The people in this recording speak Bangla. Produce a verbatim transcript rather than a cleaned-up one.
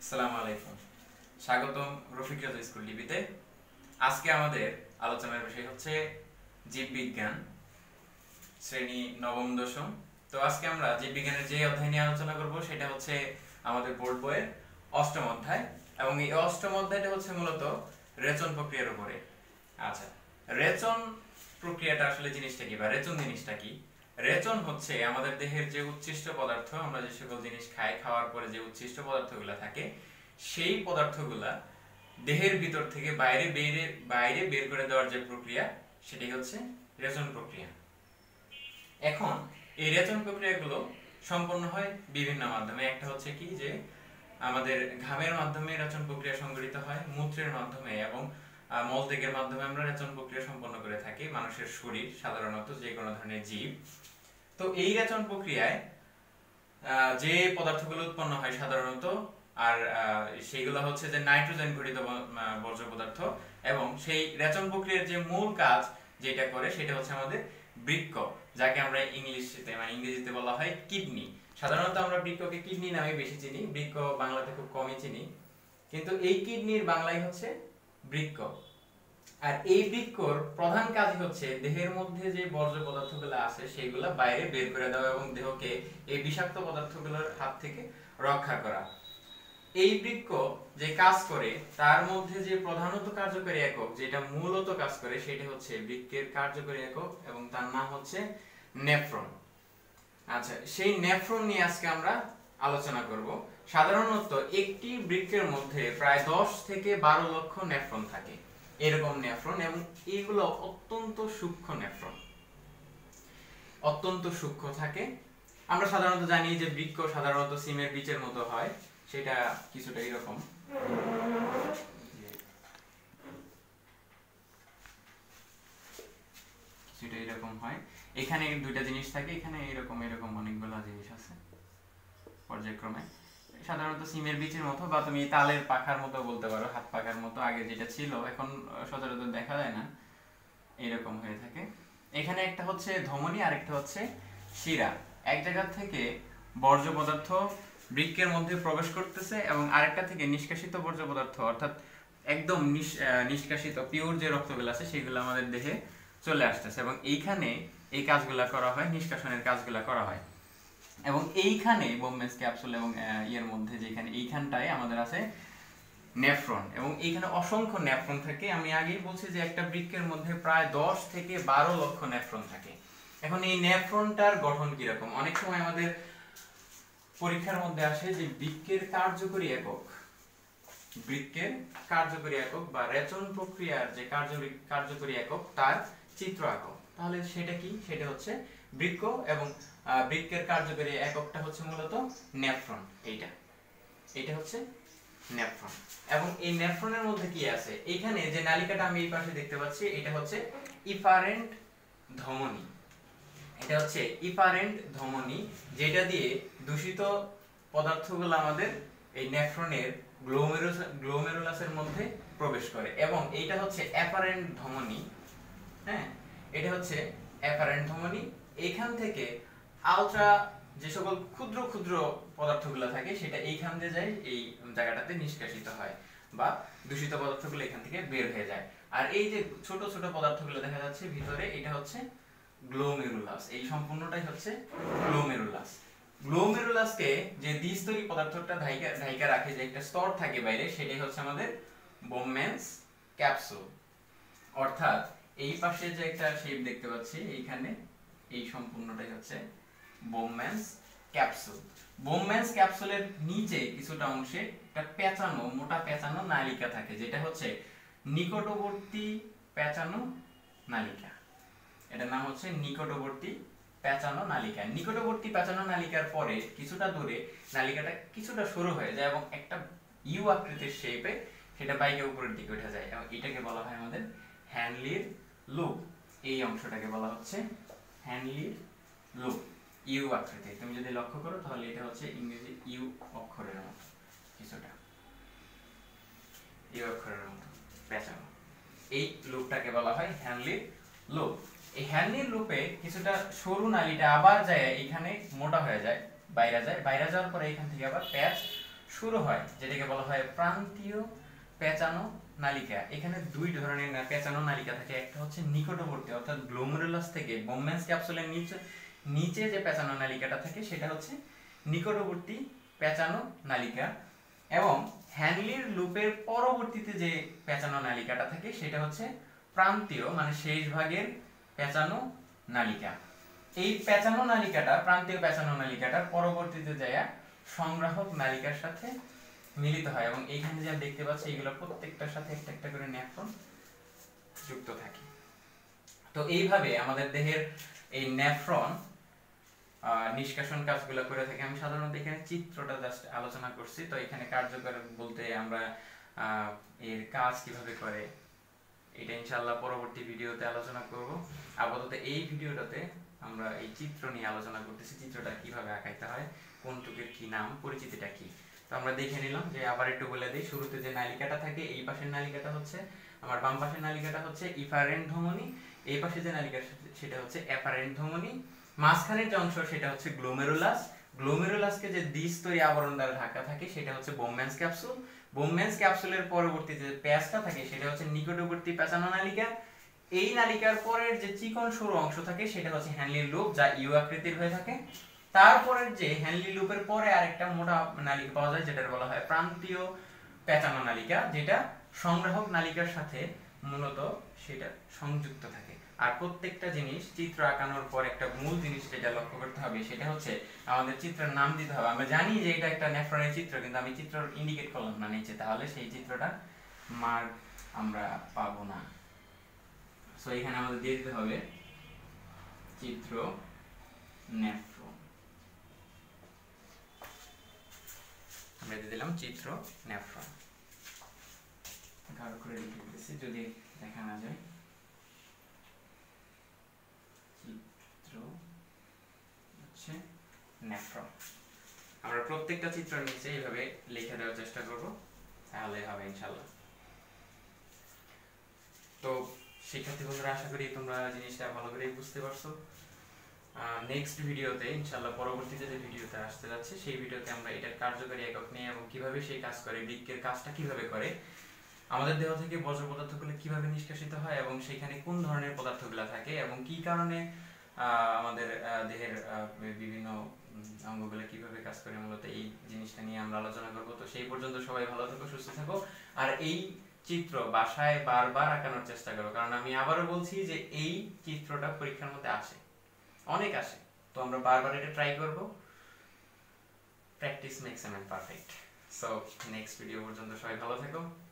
আসসালামু আলাইকুম। স্বাগতম রফিক রাজা স্কুল টিভিতে। আজকে আমাদের আলোচনার বিষয় হচ্ছে জীববিজ্ঞান, শ্রেণী নবম দশম। তো আজকে আমরা জীববিজ্ঞানের যে অধ্যায় নিয়ে আলোচনা করব সেটা হচ্ছে আমাদের বোর্ড বইয়ের অষ্টম অধ্যায়, এবং এই অষ্টম অধ্যায়টা হচ্ছে মূলত রেচন প্রক্রিয়ার উপরে। আচ্ছা, রেচন প্রক্রিয়াটা আসলে জিনিসটা কি, বা রেচন জিনিসটা কি? রেচন হচ্ছে আমাদের দেহের যে উচ্ছিষ্ট পদার্থ, আমরা যে সকল জিনিস খাই, খাওয়ার পরে যে উচ্ছিষ্ট পদার্থগুলো থাকে, সেই পদার্থগুলা দেহের ভিতর থেকে বাইরে বেরে বাইরে বের করে দেওয়ার যে প্রক্রিয়া, সেটাই হচ্ছে রেচন প্রক্রিয়া। এখন এই রেচন প্রক্রিয়াগুলো সম্পন্ন হয় বিভিন্ন মাধ্যমে। একটা হচ্ছে কি, যে আমাদের ঘামের মাধ্যমে রেচন প্রক্রিয়া সংঘটিত হয়, মূত্রের মাধ্যমে এবং মলত্যাগের মাধ্যমে আমরা রেচন প্রক্রিয়া সম্পন্ন করে থাকি মানুষের শরীর, সাধারণত যে কোনো ধরনের জীব। তো এই রেচন প্রক্রিয়ায় যে পদার্থগুলো উৎপন্ন হয় সাধারণত, আর সেইগুলো হচ্ছে যে নাইট্রোজেন ঘটিত বর্জ্য পদার্থ, এবং সেই রেচন প্রক্রিয়ার যে মূল কাজ যেটা করে সেটা হচ্ছে আমাদের বৃক্ক, যাকে আমরা ইংলিশে মানে ইংরেজিতে বলা হয় কিডনি। সাধারণত আমরা বৃক্ককে কিডনি নামে বেশি চিনি, বৃক্ক বাংলাতে খুব কমই চিনি, কিন্তু এই কিডনির বাংলায় হচ্ছে বৃক্ক। আর এই বৃক্কর প্রধান কাজ হচ্ছে দেহের মধ্যে যে বর্জ্য পদার্থগুলো আছে সেগুলো বাইরে বের করে দেওয়া এবং দেহকে এই বিষাক্ত পদার্থগুলোর হাত থেকে রক্ষা করা। এই বৃক্ক যে কাজ করে তার মধ্যে যে প্রধানত কার্যকরী একক যেটা মূলত কাজ করে সেটা হচ্ছে বৃক্কের কার্যকরী একক, এবং তার নাম হচ্ছে নেফ্রন। আচ্ছা, সেই নেফ্রন নিয়ে আজকে আমরা আলোচনা করব। সাধারণত একটি বৃক্কের মধ্যে প্রায় দশ থেকে বারো লক্ষ নেফ্রন থাকে, এরকম নেফ্রন, এবং এগুলো অত্যন্ত সূক্ষ্ম নেফ্রন, অত্যন্ত সূক্ষ্ম থাকে। আমরা সাধারণত জানি যে বৃক্ক সাধারণত সিমের বীজের মতো হয়, সেটা কিছুটা এরকম, কিছুটা এরকম হয়। এখানে দুইটা জিনিস থাকে, এখানে এরকম এরকম অনেকগুলো জিনিস আছে পর্যায়ক্রমে। সাধারণত সিমের বীজের মতো, বা তুমি তালের পাখার মতো বলতে পারো, হাত পাখার মতো আগে যেটা ছিল, এখন সচরাচর দেখা যায় না, এরকম হয়ে থাকে। এখানে একটা হচ্ছে ধমনী আর একটা হচ্ছে শিরা। এক জায়গা থেকে বর্জ্য পদার্থ বৃক্কের মধ্যে প্রবেশ করতেছে এবং আরেকটা থেকে নিষ্কাশিত বর্জ্য পদার্থ, অর্থাৎ একদম নিষ্কাশিত পিওর যে রক্তগুলো আছে সেগুলো আমাদের দেহে চলে আসতেছে, এবং এইখানে এই কাজগুলা করা হয়, নিষ্কাশনের কাজগুলা করা হয়। এবং এইখানে বোম্বেস ক্যাপসুল এবং ইয়ের মধ্যে যেখানে এইখানটায় আমাদের আছে নেফ্রন, এবং এইখানে অসংখ্য নেফ্রন থাকে। আমি আগেই বলছি যে একটা বৃক্কের মধ্যে প্রায় দশ থেকে বারো লক্ষ নেফ্রন থাকে। এখন এই নেফ্রনটার গঠন কিরকম? অনেক সময় আমাদের পরীক্ষার মধ্যে আসে যে বৃক্কের কার্যকরী একক, বৃক্কের কার্যকরী একক বা রেচন প্রক্রিয়ার যে কার্যকরী একক তার চিত্র আঁকো। তাহলে সেটা কি? সেটা হচ্ছে বৃক্ক, এবং বৃক্কের কার্যকরী এককটা হচ্ছে মূলত নেফ্রন। এইটা এটা হচ্ছে নেফ্রন। এবং এই নেফ্রনের মধ্যে কি আছে? এখানে যে নালিকাটা আমি এই পাশে দেখতে পাচ্ছি এটা হচ্ছে ইফারেন্ট ধমনী। এটা হচ্ছে ইফারেন্ট ধমনী, যেটা দিয়ে দূষিত পদার্থগুলো আমাদের এই নেফ্রনের গ্লোমেরুলাস গ্লোমেরুলাসের মধ্যে প্রবেশ করে, এবং এইটা হচ্ছে অ্যাপারেন্ট ধমনী। হ্যাঁ, এটা হচ্ছে অ্যাপারেন্ট ধমনী। এইখান থেকে আলট্রা যে সকল ক্ষুদ্র ক্ষুদ্র পদার্থগুলো থাকে সেটা এইখান দিয়ে যায়, এই জায়গাটাতে নিষ্কাশিত হয়, বা দূষিত পদার্থগুলো এখান থেকে বের হয়ে যায়। আর এই যে ছোট ছোট পদার্থগুলো দেখা যাচ্ছে ভিতরে, এটা হচ্ছে গ্লোমেরুলাস। এই সম্পূর্ণটাই হচ্ছে গ্লোমেরুলাস। গ্লোমেরুলাসকে যে দ্বিস্তরী পদার্থটা ঢাইকা ঢাইকা রাখে, যে একটা স্তর থাকে বাইরে, সেটাই হচ্ছে আমাদের বোম্যান্স ক্যাপসুল। অর্থাৎ এই পাশে যে একটা শেপ দেখতে পাচ্ছি এইখানে, এই সম্পূর্ণটাই হচ্ছে বোম্যান্স ক্যাপসুল। বোম্যান্স ক্যাপসুলের নিচে কিছুটা অংশে একটা পেঁচানো, মোটা পেঁচানো নালিকা থাকে, যেটা হচ্ছে নিকটবর্তী পেঁচানো নালিকা। এটার নাম হচ্ছে নিকটবর্তী পেঁচানো নালিকা। নিকটবর্তী পেঁচানো নালিকার পরে কিছুটা দূরে নালিকাটা কিছুটা সরু হয়ে যায় এবং একটা ইউ আকৃতির শেপে সেটা বাইকে উপরের দিকে উঠে যায়, এবং এটাকে বলা হয় আমাদের হ্যানলির লুপ। এই অংশটাকে বলা হচ্ছে হ্যানলির লুপ, ইউ আকৃতি। তুমি যদি লক্ষ্য করো তাহলে এটা হচ্ছে ইংরেজি ইউ অক্ষরের মতো, কিছুটা ইউ অক্ষরের মতো পেঁচানো। এই লুপটাকে বলা হয় হ্যানলির লুপ। এই হ্যানলির লুপে কিছুটা সরু নালিটা আবার যায় এখানে মোটা হয়ে যায়, বাইরে যায়, বাইরে যাওয়ার পরে এখান থেকে আবার প্যাচ শুরু হয় যেটাকে বলা হয় প্রান্তীয় পেঁচানো নালিকা। এখানে দুই ধরনের পেঁচানো নালিকা থাকে, একটা হচ্ছে নিকটবর্তী অর্থাৎ গ্লোমেরুলাস থেকে বোম্যান্স ক্যাপসুলের নিচে নিচে যে পেঁচানো নালিকাটা থাকে সেটা হচ্ছে নিকটবর্তী পেঁচানো নালিকা, এবং হ্যানলির লুপের পরবর্তীতে যে পেঁচানো নালিকাটা থাকে সেটা হচ্ছে প্রান্তীয় মানে শেষ ভাগের পেঁচানো নালিকা। এই পেঁচানো নালিকাটা প্রান্তীয় পেঁচানো নালিকাটার পরবর্তীতে যায় সংগ্রাহক নালিকার সাথে মিলিত হয়, এবং এইখানে যা দেখতে পাচ্ছি এগুলো প্রত্যেকটার সাথে একটা একটা করে নেফ্রন যুক্ত থাকে। তো এইভাবে আমাদের দেহের এই নেফ্রন নিষ্কাশন কাজগুলো করে থাকে। আমি সাধারণত এখানে চিত্রটা জাস্ট আলোচনা করছি। তো এখানে কার্যকর বলতে আমরা এর কাজ কিভাবে করে এটা ইনশাআল্লাহ পরবর্তী ভিডিওতে আলোচনা করব। আপাতত এই ভিডিওটাতে আমরা এই চিত্র নিয়ে আলোচনা করতেছি, চিত্রটা কিভাবে আঁকাইতে হয়, কোনটুকের কি নাম, পরিচিতিটা কি। তো আমরা দেখে নিলাম যে আবার একটু বলে দিই, শুরুতে যে নালিকাটা থাকে এই পাশের নালিকাটা হচ্ছে আমার বাম পাশের নালিকাটা হচ্ছে ইফারেন্ট ধমনী, এই পাশে যে নালিকা সেটা হচ্ছে অ্যাপারেন্ট ধমনী, মাঝখানের যে অংশ সেটা হচ্ছে গ্লোমেরুলাস, গ্লোমেরুলাসকে যে দ্বিস্তরী আবরণ দ্বারা ঢাকা থাকে সেটা হচ্ছে বোম্যান্স ক্যাপসুল, বোম্যান্স ক্যাপসুলের পরবর্তী যে প্যাচটা থাকে সেটা হচ্ছে নিকটবর্তী পেঁচানো নালিকা, এই নালিকার পরের যে চিকন সরু অংশ থাকে সেটা হচ্ছে হ্যানলির লুপ যা ইউ আকৃতির হয়ে থাকে, তারপরের যে হ্যানলি লুপের পরে আরেকটা মোটা নালিকা পাওয়া যায় যেটা বলা হয় প্রান্তীয় পেঁচানো নালিকা, যেটা সংগ্রাহক নালিকার সাথে মূলত সেটা সংযুক্ত থাকে। আর প্রত্যেকটা জিনিস চিত্র আঁকানোর পর একটা মূল জিনিস যেটা লক্ষ্য করতে হবে সেটা হচ্ছে আমাদের চিত্রের নাম দিতে হবে। আমরা জানি যে এটা একটা নেফ্রনের চিত্র, কিন্তু আমি চিত্র ইন্ডিকেট করলাম না নিচে, তাহলে সেই চিত্রটা মার্ক আমরা পাবো না। সো এখানে আমাদের দিয়ে দিতে হবে চিত্র নেফ্রন, আমরা দিয়ে দিলাম চিত্র নেফ্রন। গাঢ় করে লিখে দিতেছি যদি দেখা না যায়, চিত্র হচ্ছে নেফ্রন। আমরা প্রত্যেকটা চিত্রের নিচে এইভাবে লিখে দেওয়ার চেষ্টা করব, তাহলে হবে ইনশাআল্লাহ। তো শিক্ষার্থী বন্ধুরা, আশা করি তোমরা জিনিসটা ভালো করে বুঝতে পারছো। নেক্সট ভিডিওতে ইনশাআল্লাহ পরবর্তীতে যে ভিডিওতে আসতে যাচ্ছে সেই ভিডিওতে আমরা এটার কার্যকারী একক নিয়ে এবং কিভাবে সেই কাজ করে, বৃক্কের কাজটা কিভাবে করে, আমাদের দেহ থেকে বর্জ্য পদার্থগুলো কিভাবে নিষ্কাশিত হয় এবং সেখানে কোন ধরনের পদার্থগুলো থাকে এবং কি কারণে আমাদের দেহের বিভিন্ন অঙ্গগুলো কিভাবে কাজ করে, মূলত এই জিনিসটা নিয়ে আমরা আলোচনা করব। তো সেই পর্যন্ত সবাই ভালো থাকো, সুস্থ থাকো, আর এই চিত্র বাসায় বারবার আঁকানোর চেষ্টা করো, কারণ আমি আবারও বলছি যে এই চিত্রটা পরীক্ষার মধ্যে আসে, অনেক আসে। তো আমরা বারবার এটা ট্রাই করব। Practice makes a man perfect. So next video পর্যন্ত সবাই ভালো থাকো।